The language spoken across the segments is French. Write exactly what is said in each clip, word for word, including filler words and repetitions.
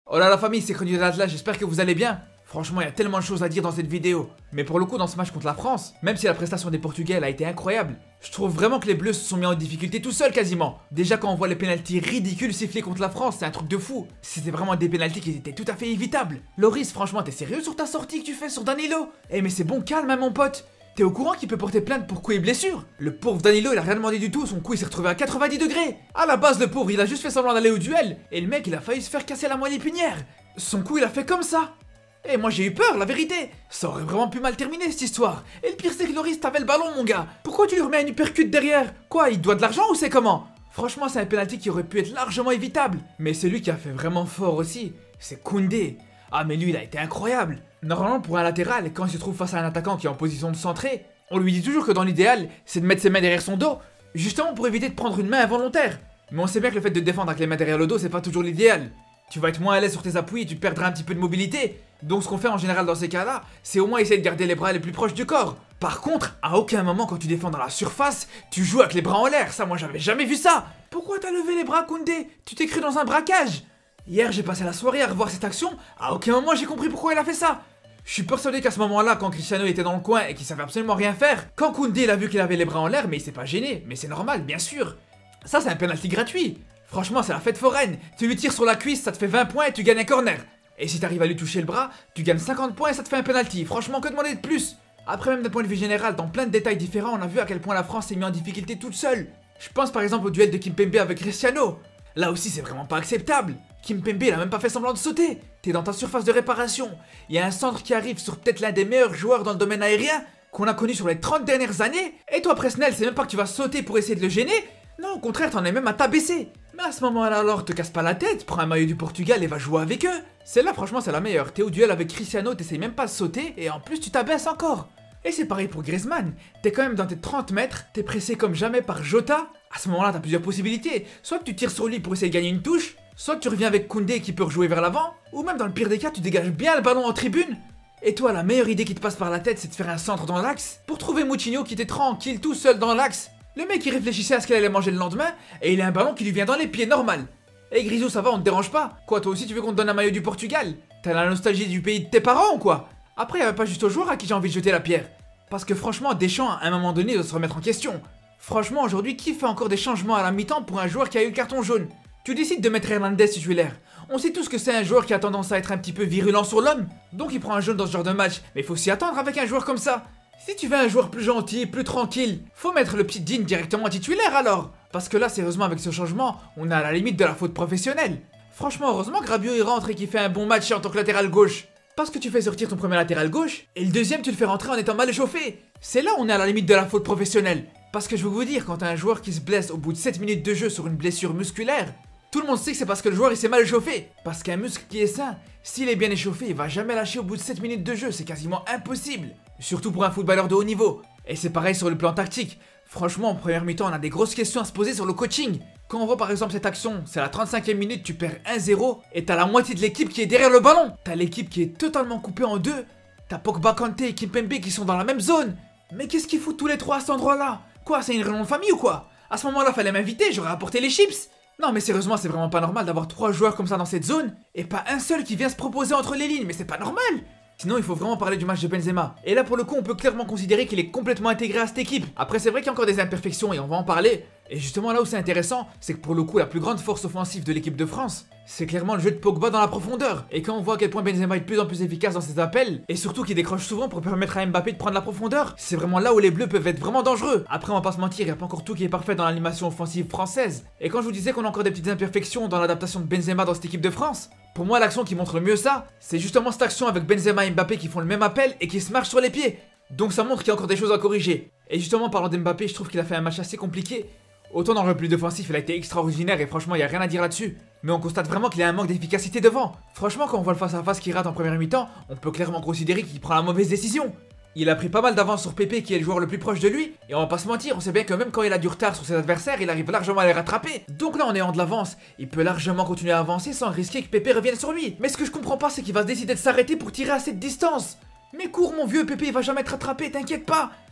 Oh là la famille, c'est Chronique de l'Atlas, j'espère que vous allez bien. Franchement, il y a tellement de choses à dire dans cette vidéo. Mais pour le coup, dans ce match contre la France, même si la prestation des Portugais elle a été incroyable, je trouve vraiment que les Bleus se sont mis en difficulté tout seuls quasiment. Déjà quand on voit les pénaltys ridicules sifflés contre la France, c'est un truc de fou. C'était vraiment des pénaltys qui étaient tout à fait évitables. Loris, franchement, t'es sérieux sur ta sortie que tu fais sur Danilo? Eh mais c'est bon, calme hein, mon pote. T'es au courant qu'il peut porter plainte pour coups et blessures? Le pauvre Danilo, il a rien demandé du tout, son cou il s'est retrouvé à quatre-vingt-dix degrés. À la base, le pauvre, il a juste fait semblant d'aller au duel. Et le mec, il a failli se faire casser la moelle épinière. Son cou, il a fait comme ça. Et moi j'ai eu peur, la vérité. Ça aurait vraiment pu mal terminer cette histoire. Et le pire c'est que Loris t'avais le ballon mon gars. Pourquoi tu lui remets un uppercut derrière? Quoi, il doit de l'argent ou c'est comment? Franchement c'est un penalty qui aurait pu être largement évitable. Mais celui qui a fait vraiment fort aussi, c'est Koundé. Ah mais lui il a été incroyable. Normalement pour un latéral, quand il se trouve face à un attaquant qui est en position de centrer, on lui dit toujours que dans l'idéal, c'est de mettre ses mains derrière son dos. Justement pour éviter de prendre une main involontaire. Mais on sait bien que le fait de défendre avec les mains derrière le dos c'est pas toujours l'idéal. Tu vas être moins à l'aise sur tes appuis et tu perdras un petit peu de mobilité. Donc ce qu'on fait en général dans ces cas-là, c'est au moins essayer de garder les bras les plus proches du corps. Par contre, à aucun moment quand tu défends dans la surface, tu joues avec les bras en l'air. Ça, moi j'avais jamais vu ça. Pourquoi t'as levé les bras, Koundé? Tu t'es cru dans un braquage? Hier, j'ai passé la soirée à revoir cette action. À aucun moment j'ai compris pourquoi il a fait ça. Je suis persuadé qu'à ce moment-là, quand Cristiano était dans le coin et qu'il savait absolument rien faire, quand Koundé il a vu qu'il avait les bras en l'air, mais il s'est pas gêné. Mais c'est normal, bien sûr. Ça, c'est un penalty gratuit. Franchement, c'est la fête foraine. Tu lui tires sur la cuisse, ça te fait vingt points et tu gagnes un corner. Et si t'arrives à lui toucher le bras, tu gagnes cinquante points et ça te fait un penalty. Franchement, que demander de plus? Après, même d'un point de vue général, dans plein de détails différents, on a vu à quel point la France s'est mise en difficulté toute seule. Je pense par exemple au duel de Kimpembe avec Cristiano. Là aussi, c'est vraiment pas acceptable. Kimpembe, il a même pas fait semblant de sauter. T'es dans ta surface de réparation. Il y a un centre qui arrive sur peut-être l'un des meilleurs joueurs dans le domaine aérien qu'on a connu sur les trente dernières années. Et toi, Presnel, c'est même pas que tu vas sauter pour essayer de le gêner. Non, au contraire, t'en es même à t'abaisser. Mais à ce moment-là, alors, te casse pas la tête, prends un maillot du Portugal et va jouer avec eux. Celle-là, franchement, c'est la meilleure. T'es au duel avec Cristiano, t'essayes même pas de sauter, et en plus, tu t'abaisses encore. Et c'est pareil pour Griezmann. T'es quand même dans tes trente mètres, t'es pressé comme jamais par Jota. À ce moment-là, t'as plusieurs possibilités. Soit que tu tires sur lui pour essayer de gagner une touche, soit que tu reviens avec Koundé qui peut rejouer vers l'avant, ou même dans le pire des cas, tu dégages bien le ballon en tribune. Et toi, la meilleure idée qui te passe par la tête, c'est de faire un centre dans l'axe pour trouver Moutinho qui était tranquille tout seul dans l'axe. Le mec il réfléchissait à ce qu'elle allait manger le lendemain et il a un ballon qui lui vient dans les pieds normal. Et Grisou, ça va, on te dérange pas? Quoi, toi aussi tu veux qu'on te donne un maillot du Portugal? T'as la nostalgie du pays de tes parents ou quoi? Après, y'avait pas juste aux joueurs à qui j'ai envie de jeter la pierre. Parce que franchement, Deschamps, à un moment donné, doit se remettre en question. Franchement, aujourd'hui, qui fait encore des changements à la mi-temps pour un joueur qui a eu le carton jaune? Tu décides de mettre Hernandez titulaire. On sait tous que c'est un joueur qui a tendance à être un petit peu virulent sur l'homme. Donc il prend un jaune dans ce genre de match. Mais il faut s'y attendre avec un joueur comme ça. Si tu veux un joueur plus gentil, plus tranquille, faut mettre le petit Dean directement titulaire alors. Parce que là, sérieusement, avec ce changement, on est à la limite de la faute professionnelle. Franchement, heureusement que Rabiot il rentre et qu'il fait un bon match en tant que latéral gauche. Parce que tu fais sortir ton premier latéral gauche, et le deuxième tu le fais rentrer en étant mal échauffé. C'est là où on est à la limite de la faute professionnelle. Parce que je veux vous dire, quand t'as un joueur qui se blesse au bout de sept minutes de jeu sur une blessure musculaire, tout le monde sait que c'est parce que le joueur il s'est mal échauffé. Parce qu'un muscle qui est sain, s'il est bien échauffé, il va jamais lâcher au bout de sept minutes de jeu, c'est quasiment impossible. Surtout pour un footballeur de haut niveau. Et c'est pareil sur le plan tactique. Franchement, en première mi-temps, on a des grosses questions à se poser sur le coaching. Quand on voit par exemple cette action, c'est à la trente-cinquième minute, tu perds un zéro et t'as la moitié de l'équipe qui est derrière le ballon. T'as l'équipe qui est totalement coupée en deux. T'as Pogba, Kanté et Kimpembe qui sont dans la même zone. Mais qu'est-ce qu'ils foutent tous les trois à cet endroit-là? Quoi, c'est une réunion de famille ou quoi? À ce moment-là, fallait m'inviter, j'aurais apporté les chips. Non mais sérieusement, c'est vraiment pas normal d'avoir trois joueurs comme ça dans cette zone et pas un seul qui vient se proposer entre les lignes, mais c'est pas normal. Sinon il faut vraiment parler du match de Benzema. Et là pour le coup on peut clairement considérer qu'il est complètement intégré à cette équipe. Après c'est vrai qu'il y a encore des imperfections et on va en parler. Et justement là où c'est intéressant, c'est que pour le coup la plus grande force offensive de l'équipe de France, c'est clairement le jeu de Pogba dans la profondeur. Et quand on voit à quel point Benzema est de plus en plus efficace dans ses appels, et surtout qu'il décroche souvent pour permettre à Mbappé de prendre la profondeur, c'est vraiment là où les Bleus peuvent être vraiment dangereux. Après on va pas se mentir, il n'y a pas encore tout qui est parfait dans l'animation offensive française. Et quand je vous disais qu'on a encore des petites imperfections dans l'adaptation de Benzema dans cette équipe de France, pour moi l'action qui montre le mieux ça, c'est justement cette action avec Benzema et Mbappé qui font le même appel et qui se marchent sur les pieds. Donc ça montre qu'il y a encore des choses à corriger. Et justement parlant d'Mbappé, je trouve qu'il a fait un match assez compliqué. Autant dans le repli défensif, il a été extraordinaire et franchement, il n'y a rien à dire là-dessus. Mais on constate vraiment qu'il y a un manque d'efficacité devant. Franchement, quand on voit le face-à-face qu'il rate en première mi-temps, on peut clairement considérer qu'il prend la mauvaise décision. Il a pris pas mal d'avance sur Pépé qui est le joueur le plus proche de lui. Et on va pas se mentir, on sait bien que même quand il a du retard sur ses adversaires, il arrive largement à les rattraper. Donc là, en ayant de l'avance, il peut largement continuer à avancer sans risquer que Pépé revienne sur lui. Mais ce que je comprends pas, c'est qu'il va se décider de s'arrêter pour tirer à cette distance. Mais cours mon vieux, Pépé il va jamais te rattraper, t'inquiète pas.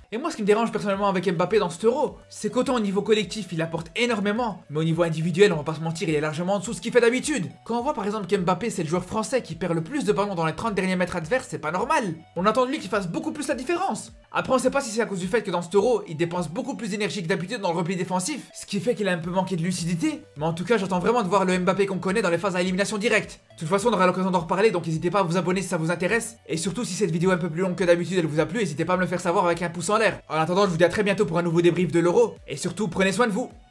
Et moi ce qui me dérange personnellement avec Mbappé dans cet Euro, c'est qu'autant au niveau collectif il apporte énormément, mais au niveau individuel on va pas se mentir il est largement en dessous de ce qu'il fait d'habitude. Quand on voit par exemple qu'Mbappé c'est le joueur français qui perd le plus de ballons dans les trente derniers mètres adverses, c'est pas normal. On attend de lui qu'il fasse beaucoup plus la différence. Après on sait pas si c'est à cause du fait que dans cet Euro il dépense beaucoup plus d'énergie que d'habitude dans le repli défensif, ce qui fait qu'il a un peu manqué de lucidité, mais en tout cas j'attends vraiment de voir le Mbappé qu'on connaît dans les phases à élimination directe. De toute façon on aura l'occasion d'en reparler, donc n'hésitez pas à vous abonner si ça vous intéresse, et surtout si cette vidéo est un peu plus longue que d'habitude elle vous a plu, n'hésitez pas à me le faire savoir avec un pouce en l'air. En attendant je vous dis à très bientôt pour un nouveau débrief de l'Euro, et surtout prenez soin de vous.